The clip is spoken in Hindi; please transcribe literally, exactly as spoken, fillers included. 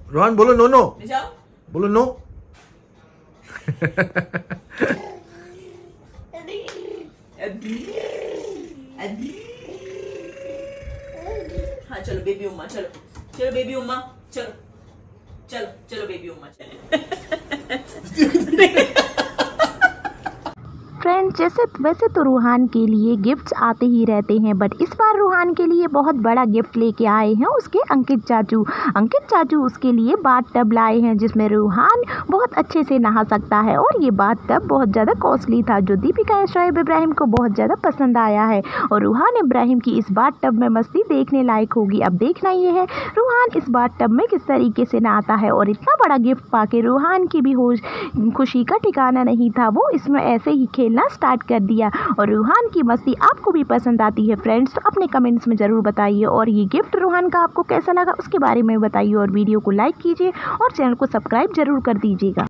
रोहन बोलो नो नो, जाओ बोलो नो। हाँ चलो बेबी उम्मा, चलो चलो बेबी उम्मा, चलो चलो चलो बेबी उम्मा। फ्रेंड्स, जैसे वैसे तो रूहान के लिए गिफ्ट्स आते ही रहते हैं, बट इस बार रूहान के लिए बहुत बड़ा गिफ्ट लेके आए हैं उसके अंकित चाचू। अंकित चाचू उसके लिए बाथ टब लाए हैं जिसमें रूहान बहुत अच्छे से नहा सकता है। और ये बाथ टब बहुत ज़्यादा कॉस्टली था जो दीपिका शोएब इब्राहिम को बहुत ज़्यादा पसंद आया है। और रूहान इब्राहिम की इस बाथ टब में मस्ती देखने लायक होगी। अब देखना ये है रूहान इस बाथ टब में किस तरीके से नहाता है। और इतना बड़ा गिफ्ट पाके रूहान की भी होश खुशी का ठिकाना नहीं था, वो इसमें ऐसे ही खेलना स्टार्ट कर दिया। और रूहान की मस्ती आपको भी पसंद आती है फ्रेंड्स, तो अपने कमेंट्स में ज़रूर बताइए। और ये गिफ्ट रूहान का आपको कैसा लगा उसके बारे में बताइए। और वीडियो को लाइक कीजिए और चैनल को सब्सक्राइब जरूर कर दीजिएगा।